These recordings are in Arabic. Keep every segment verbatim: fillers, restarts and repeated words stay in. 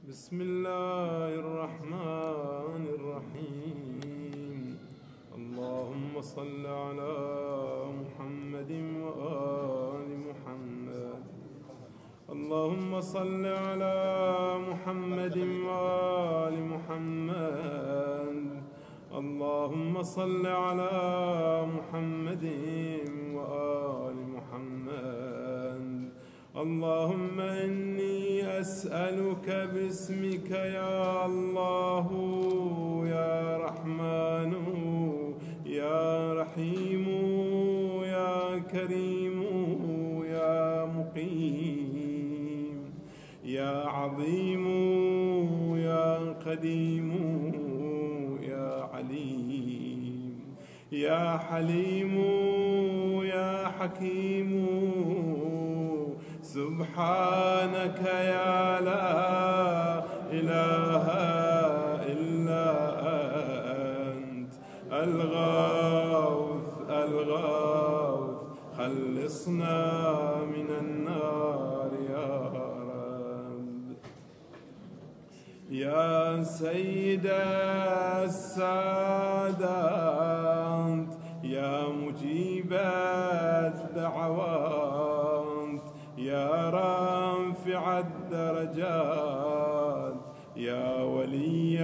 بسم الله الرحمن الرحيم. اللهم صل على محمد وآل محمد. اللهم صل على محمد وآل محمد. اللهم صل على محمد وآل محمد. اللهم إني أسألك باسمك يا الله يا رحمن يا رحيم يا كريم يا مقيم يا عظيم يا قديم يا عليم يا حليم يا حكيم سبحانك يا لا إله إلا أنت الغوث الغوث خلصنا من النار يا رب. يا سيد السادات يا مجيب الدعوات يا رافع الدرجات يا ولي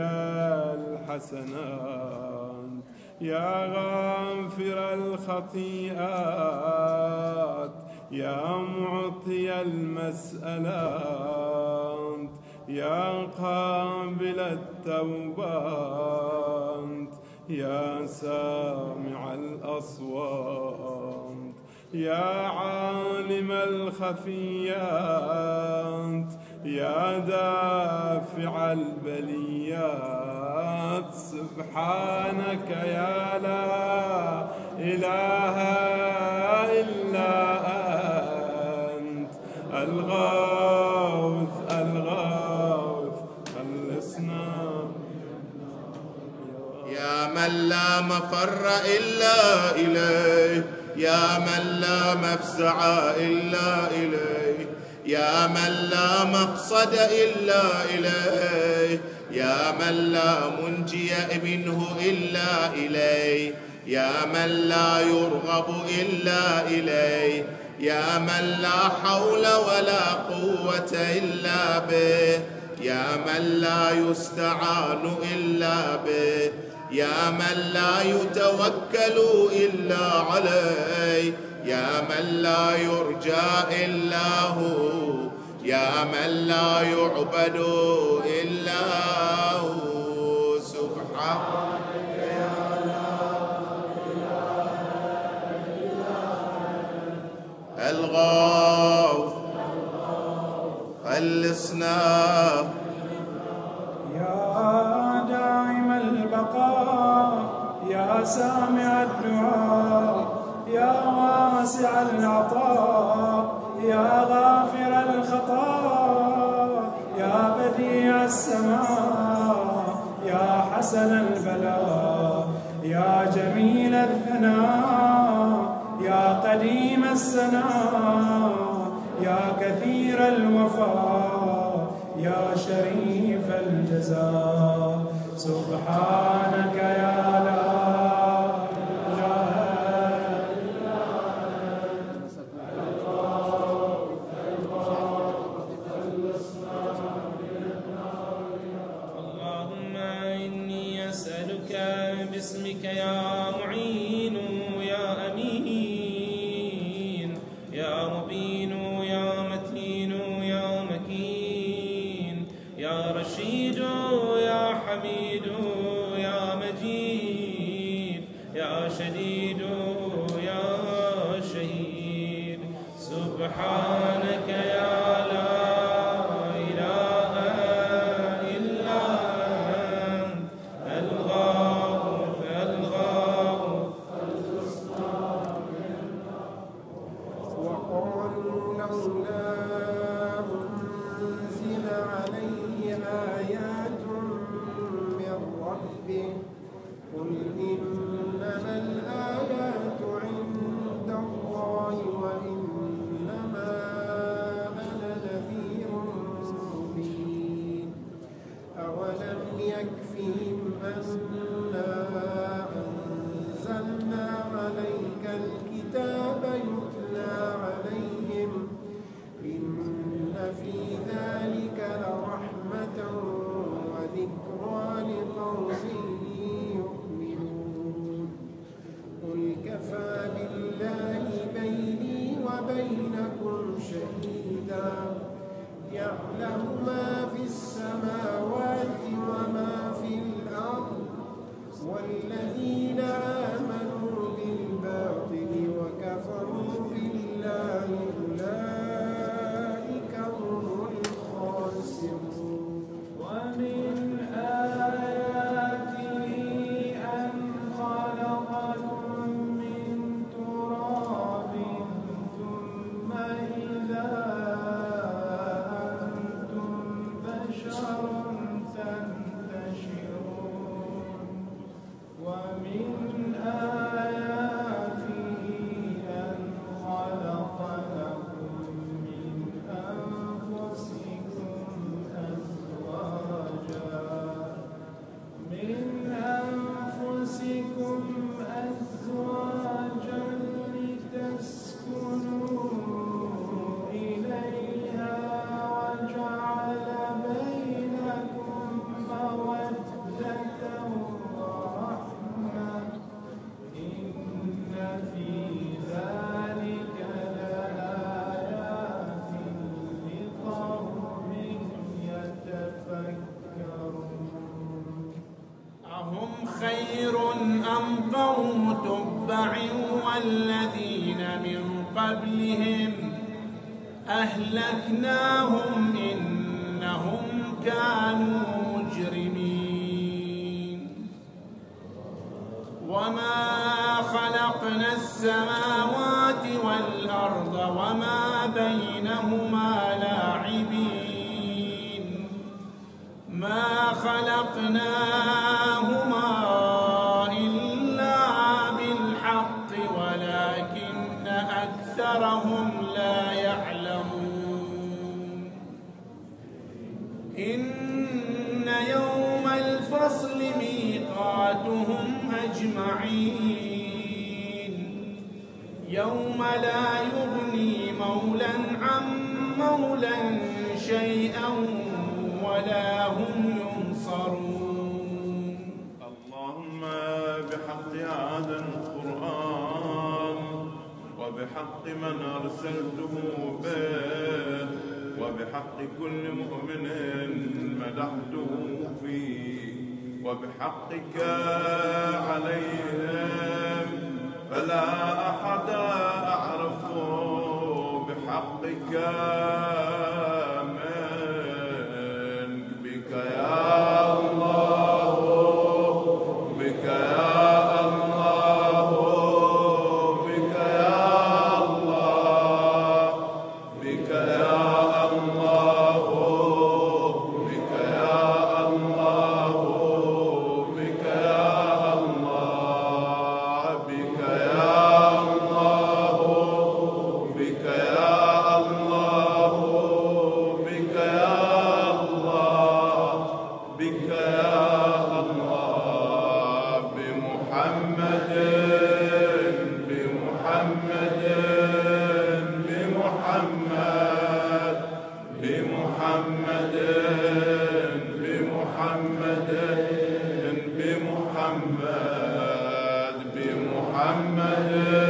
الحسنات يا غافر الخطيئات يا معطي المسألات يا قابل التوبات يا سامع الأصوات يا عالم الخفيات يا دافع البليات سبحانك يا لا إله إلا أنت الغوث الغوث خلصنا. يا من لا مفر إلا إليه يا من لا مفزع إلا إليه يا من لا مقصد إلا إليه يا من لا منجي منه إلا إليه يا من لا يرغب إلا إليه يا من لا حول ولا قوة إلا به يا من لا يستعان إلا به يا من لا يتوكل إلا عليه يا من لا يرجى إلا هو يا من لا يعبد إلا هو سبحانك يا لا إله إلا أنت الغوث خلصنا. يا سامع الدعاء يا واسع العطاء يا غافر الخطايا يا بديع السماء يا حسن البلاء يا جميل الثناء يا قديم السناء يا كثير الوفاء يا شريف الجزاء سبحانك يا لا باسمك يا معين يا أمين يا مبين يا متين يا مكين يا رشيد يا حميد يا مجيد يا شديد يا شهيد سبحانك يا الله يعلم ما في السماوات وما في الأرض والذين آمنوا بالباطل وكفروا بالله أولئك هم الخاسرون. ومن آياته أن خلقكم من تراب ثم إذا أنتم بشر تنتشرون. ومن آياته أن خلق لكم من أنفسكم أزواجا من أنفسكم أزواجا لتسكنوا إليها وجعل بينكم مودة ورحمة إن في ذلك لآيات لقوم يتفكرون. أهم خير أم قوم تبع والذين من قبلهم أهلكناهم إنهم كانوا مجرمين. وما خلقنا السماوات والأرض وما بينهما لاعبين ما خلقناهما إلا بالحق ولكن أكثرهم لا يعلمون. إن يوم الفصل ميقاتهم أجمعين يوم لا يغني مولا عن مولا شيئا ولا هم ينصرون. اللهم بحق هذا القرآن وبحق من أرسلته به وبحق كل مؤمن مدحته فيه وبحقك عليهم فلا أحد أعرف بحقك منك. بك يا الله بك يا الله بك يا الله بك يا الله بك يا الله بك يا الله بك يا الله بك يا الله بك يا الله بك يا الله بمحمد بمحمد بمحمد بمحمد بمحمد بمحمد بمحمد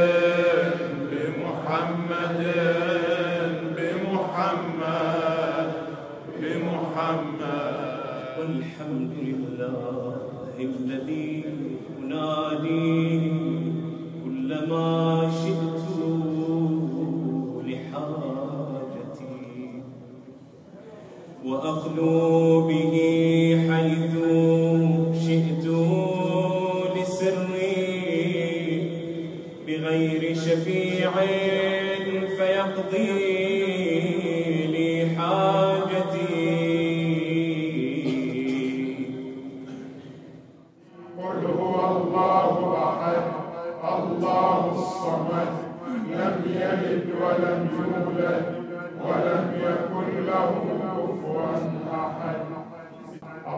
بمحمد بمحمد بمحمد. والحمد لله الذي أنادي كلما شئت لحاجتي وأخلو به حيث شئت لسري بغير شفيع فيقضي لي حاجتي. قل هو الله أحد الله الصمد لم يلد ولم يولد ولم يكن له كفوا أحد.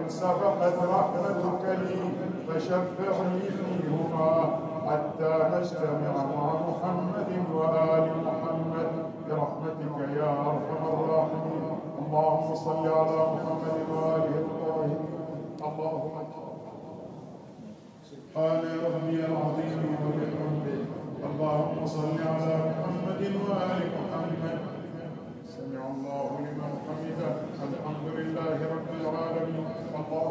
سبقت رحمتك لي فشفعني فيهما حتى نجتمع مع محمد وآل محمد برحمتك يا أرحم الراحمين. اللهم صل على محمد وآله الطاهرين. اللهم سبحان ربي العظيم وبحمده. اللهم صل على محمد وآل محمد. سمع الله لمن حمده. الحمد لله رب العالمين. الله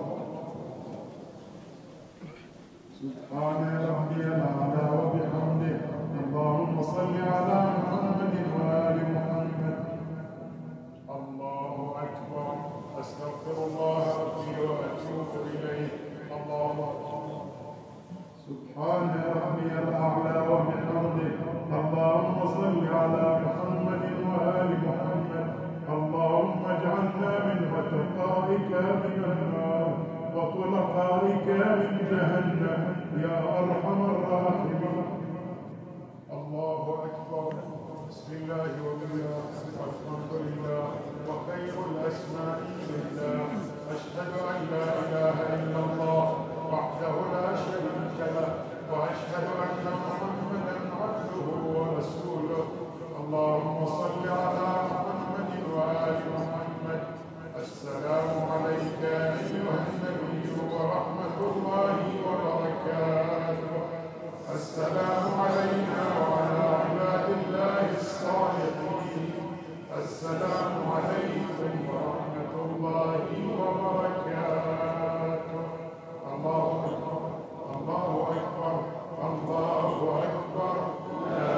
سبحان ربي الأعلى وبحمده. اللهم صل على محمد وآل محمد. الله أكبر. أستغفر الله ربي وأتوب إليه. الله أكبر. سبحان ربي الأعلى وبحمده. اللهم صل على محمد وآل محمد. اللهم اجعلنا من عتقائك من النار وطلقائك من جهنم يا أرحم الراحمين. الله أكبر. بسم الله وبالله والحمد لله وخير الأسماء لله. أشهد أن لا إله إلا الله وحده لا شريك له وأشهد أن محمدا عبده ورسوله. اللهم صل على محمد وآل محمد. السلام عليك أيها النبي ورحمة الله وبركاته. السلام علينا وعلى عباد الله الصالحين. السلام عليكم ورحمة الله وبركاته. الله أكبر. الله أكبر. الله أكبر. لا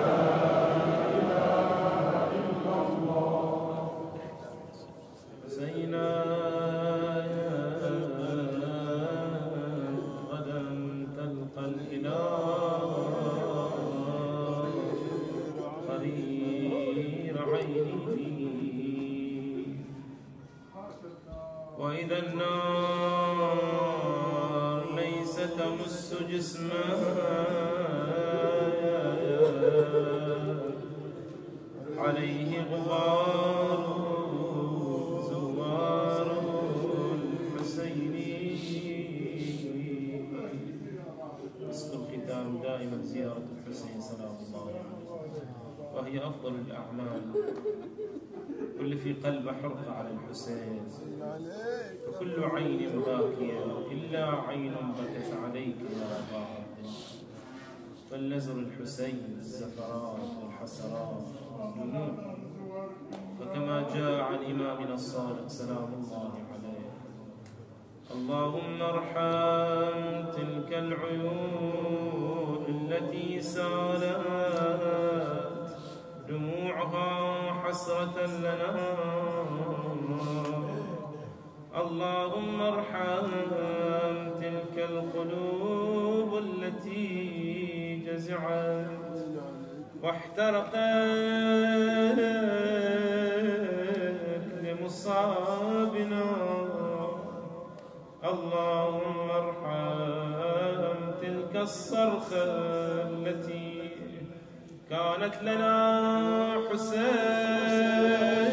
إله إلا الله. حسينا غدا تلقى الإله خرير عيني فيه. وإذا النار ليس تمس جسمها عليه غبار زوار الحسيني. مسك الختام دائما زيارة الحسين سلام الله عليه، وهي أفضل الأعمال. كل في قلبه حرقة على الحسين، وكل عين باكية إلا عين بكت عليك يا أبا. فلنزر الحسين الزفرات والحسرات والدموع، فكما جاء عن إمامنا الصادق سلام الله عليه. اللهم ارحم تلك العيون التي سالت دموعها حسرة لنا. اللهم ارحم تلك القلوب التي جزعت واحترقت لمصابنا. اللهم ارحم تلك الصرخة التي كانت لنا حسين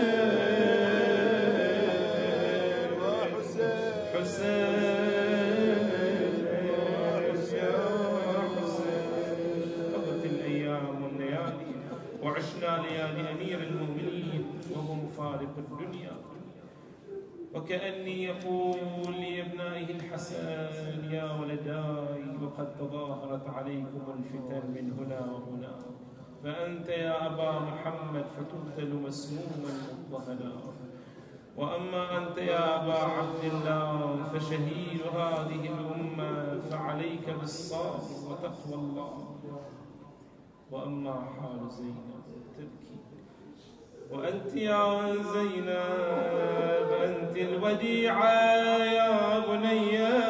حسين يا حسين. قضت الأيام والليالي وعشنا ليالي أمير المؤمنين وهو مفارق الدنيا، وكأني يقول لأبنائه الحسن يا ولداي وقد تظاهرت عليكم الفتن من هنا وهنا، فأنت يا أبا محمد فتقتل مسموما مضطهدا، وأما أنت يا أبا عبد الله فشهيد هذه الأمة، فعليك بالصبر وتقوى الله. وأما حال زينب تبكي، وأنت يا زينب أنت الوديعة يا بني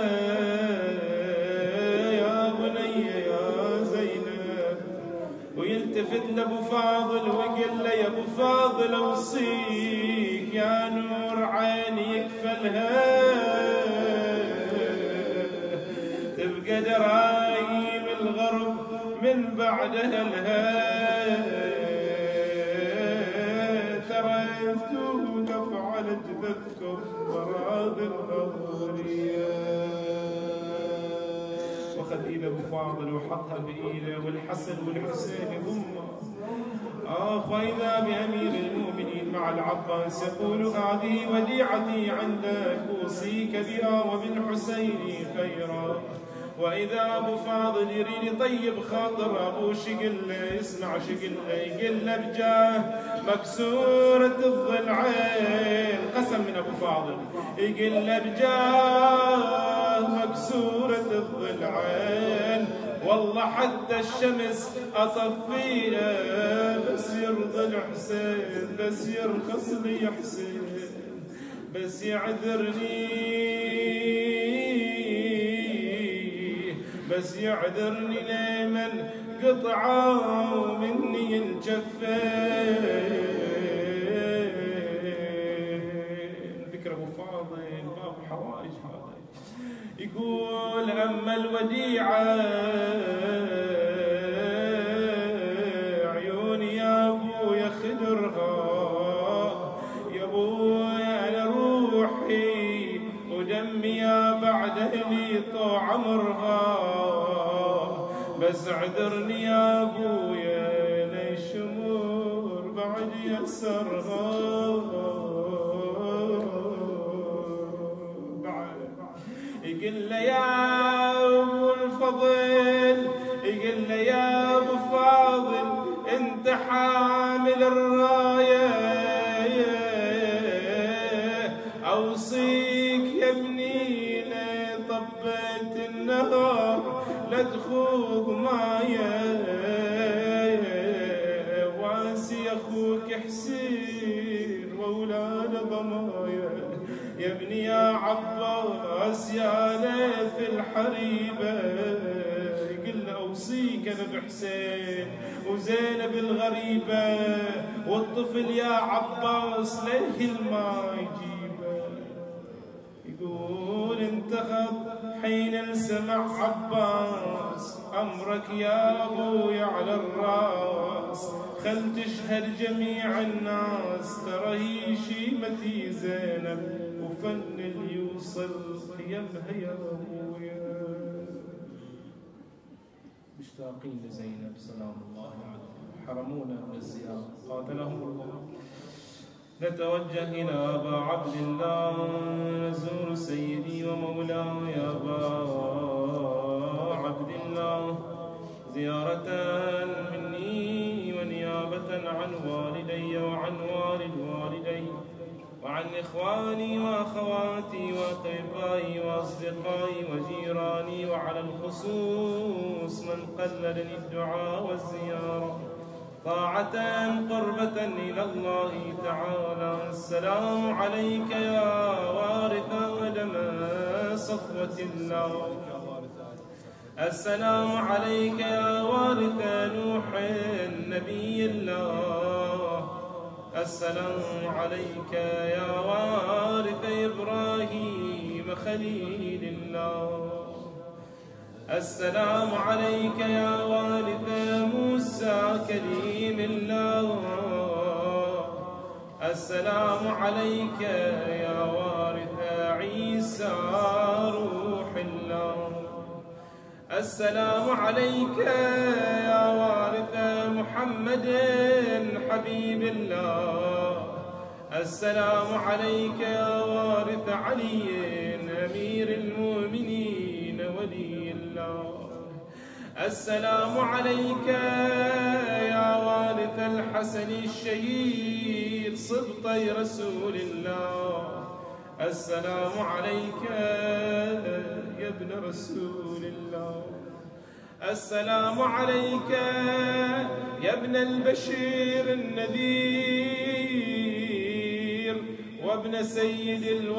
يا بني يا زينب. ويلتفت لأبو فاضل وقال له يا أبو فاضل أوصيك يا نور عيني يكفلها تبقى درايم الغرب من بعد أهلها. ترى توقف على أجددكم براء الأولياء. وخذ إيده أبو فاضل وحطها بإيده والحسن والحسين يضمه. آخ وإذا بأمير المؤمنين مع العباس يقول هذه وديعتي عندك أوصيك بها وبالحسين خيرا. وإذا أبو فاضل يريد طيب خاطر أبو شقل يسمع شقل يقل له بجاه مكسورة الضلعين، قسم من أبو فاضل يقل له بجاه مكسورة الضلعين، والله حتى الشمس أطفيها بس يرضى الحسين، بس يرخص لي حسين، بس يعذرني بس يعذرني لمن قطعوا مني الجفين. ذكر ابو فاضل باب حوائج هذا يقول اما الوديعه عيوني يا ابويا خدرها، يا ابويا انا روحي ودمي يا بعد اهلي طوع عمرها، بس اعذرني يا ابويا ليش امور بعد يسرها. يقول له يا ابو الفضل، يقول له يا ابو فاضل انت حامل الرايه، اوصيك يا ابني لطبيت النهار لا تخوض مايا، واسي اخوك حسين واولاد ضمايا، يا ابني يا عباس يا ليث الحريبه. يقول له اوصيك انا بحسين وزينب الغريبه، والطفل يا عباس ليه ما يجيبه. يقول انتخب حين سمع عباس امرك يا ابوي على الراس، خل تشهد جميع الناس ترى هي شيمتي زينب وفن اللي يوصل خيمها يا ابويا. مشتاقين لزينب سلام الله عليها، حرمونا من الزيارة قاتلهم الله. نتوجه إلى أبا عبد الله نزور سيدي ومولاي أبا عبد الله زيارة مني ونيابة عن والدي وعن والد والدي وعن إخواني وأخواتي وأقربائي وأصدقائي وجيراني، وعلى الخصوص من قلدني الدعاء والزيارة طاعة قربة إلى الله تعالى. السلام عليك يا وارث آدم صفوة الله، السلام عليك يا وارث نوح نبي الله، السلام عليك يا وارث إبراهيم خليل الله، السلام عليك يا وارث موسى كليم الله، السلام عليك يا وارث عيسى روح الله، السلام عليك يا وارث محمد حبيب الله، السلام عليك يا وارث علي أمير المؤمنين ولي الله، السلام عليك يا وارث الحسن الشهيد صبطي رسول الله، السلام عليك يا ابن رسول الله، السلام عليك يا ابن البشير النذير وابن سيد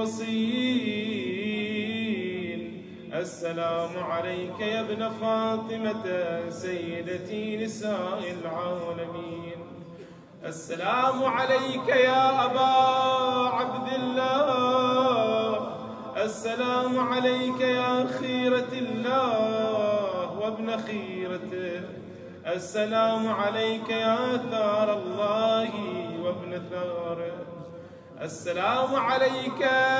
الوصيين، السلام عليك يا ابن فاطمة سيدتي نساء العالمين، السلام عليك يا أبا عبد الله، السلام عليك يا خيرة الله وابن خيرته، السلام عليك يا ثار الله وابن ثاره، السلام عليك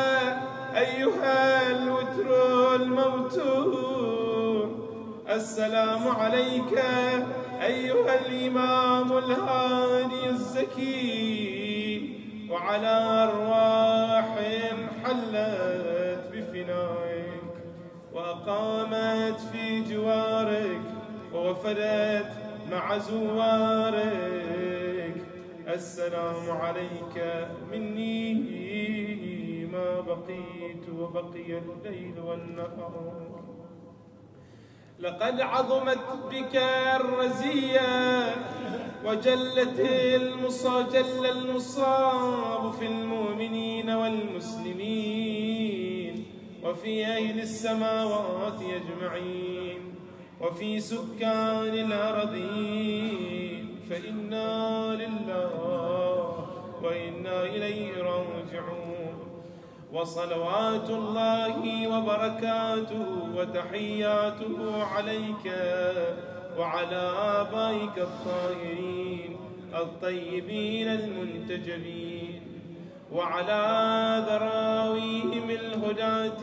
أيها الوتر الموتور. السلام عليك أيها الإمام الهادي الزكي، وعلى أرواح حلت بفنائك وأقامت في جوارك ووفدت مع زوارك. السلام عليك مني ما بقيت وبقي الليل والنهار. لقد عظمت بك الرزية وجلت المصاب جل المصاب في المؤمنين والمسلمين وفي أهل السماوات أجمعين وفي سكان الأرضين، فإنا لله وإنا إليه راجعون. وصلوات الله وبركاته وتحياته عليك وعلى آبائك الطاهرين الطيبين المنتجبين، وعلى ذراويهم الهداة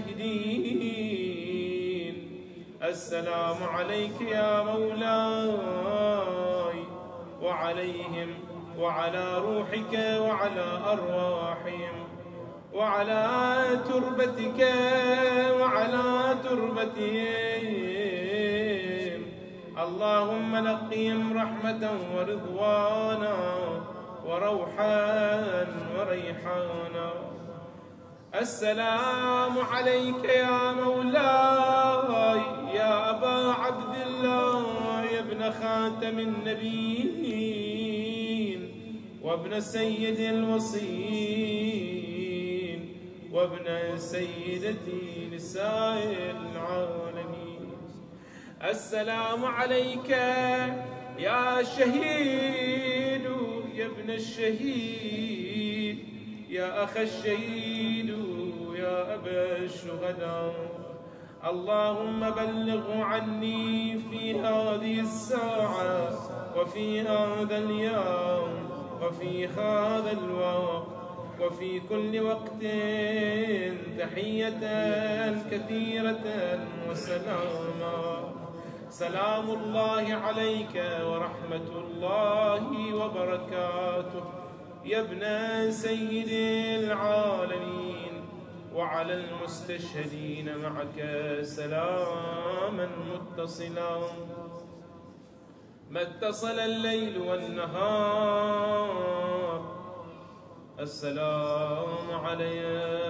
المهديين. السلام عليك يا مولاي وعليهم وعلى روحك وعلى أرواحهم وعلى تربتك وعلى تربتهم. اللهم نقهم رحمة ورضوانا وروحا وريحانا. السلام عليك يا مولاي يا أبا عبد الله يا ابن خاتم النبيين وابن سيد الوصيين وابن سيدتي نساء العالمين. السلام عليك يا شهيد يا ابن الشهيد يا أخ الشهيد يا أبا الشهداء. اللهم بلغ عني في هذه الساعة وفي هذا اليوم وفي هذا الوقت وفي كل وقت تحية كثيرة وسلاما. سلام الله عليك ورحمة الله وبركاته يا ابن سيد العالمين، وعلى المستشهدين معك سلاما متصلا ما اتصل الليل والنهار. السلام علي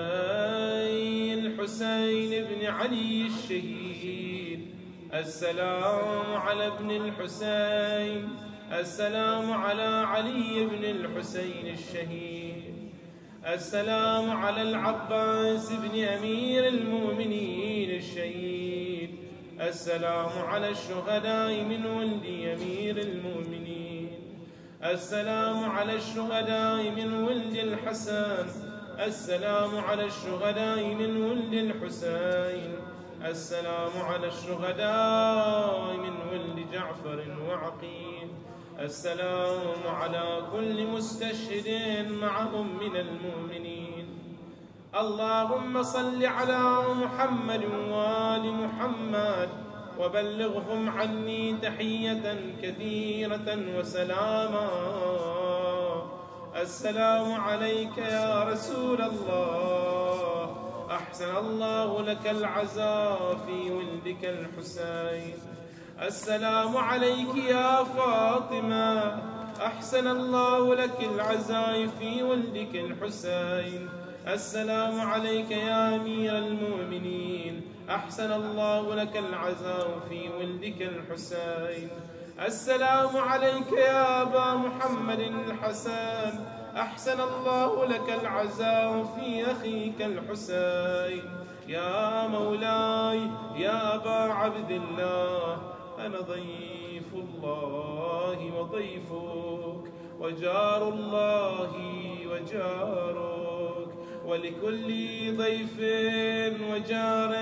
الحسين بن علي الشهيد. السلام على ابن الحسين. السلام على علي بن الحسين الشهيد. السلام على العباس بن أمير المؤمنين الشهيد. السلام على الشهداء من ولد أمير المؤمنين. السلام على الشهداء من ولد الحسن. السلام على الشهداء من ولد الحسين. السلام على الشهداء من ولد جعفر وعقيل. السلام على كل مستشهد معهم من المؤمنين. اللهم صل على محمد وآل محمد وبلغهم عني تحية كثيرة وسلاما. السلام عليك يا رسول الله، أحسن الله لك العزاء في ولدك الحسين. السلام عليك يا فاطمة، أحسن الله لك العزاء في ولدك الحسين. السلام عليك يا أمير المؤمنين، أحسن الله لك العزاء في ولدك الحسين. السلام عليك يا أبا محمد الحسن، أحسن الله لك العزاء في أخيك الحسين. يا مولاي يا أبا عبد الله، أنا ضيف الله وضيفك وجار الله وجارك، ولكل ضيف وجار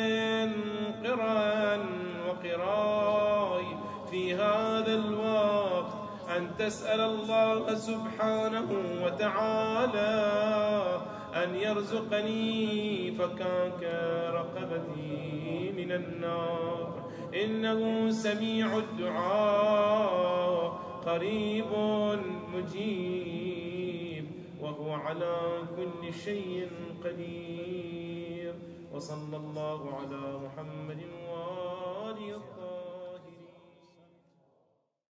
قران وقراي في هذا الوقت. أن تسأل الله سبحانه وتعالى أن يرزقني فكاك رقبتي من النار، إنه سميع الدعاء قريب مجيب وهو على كل شيء قدير. وصلى الله على محمد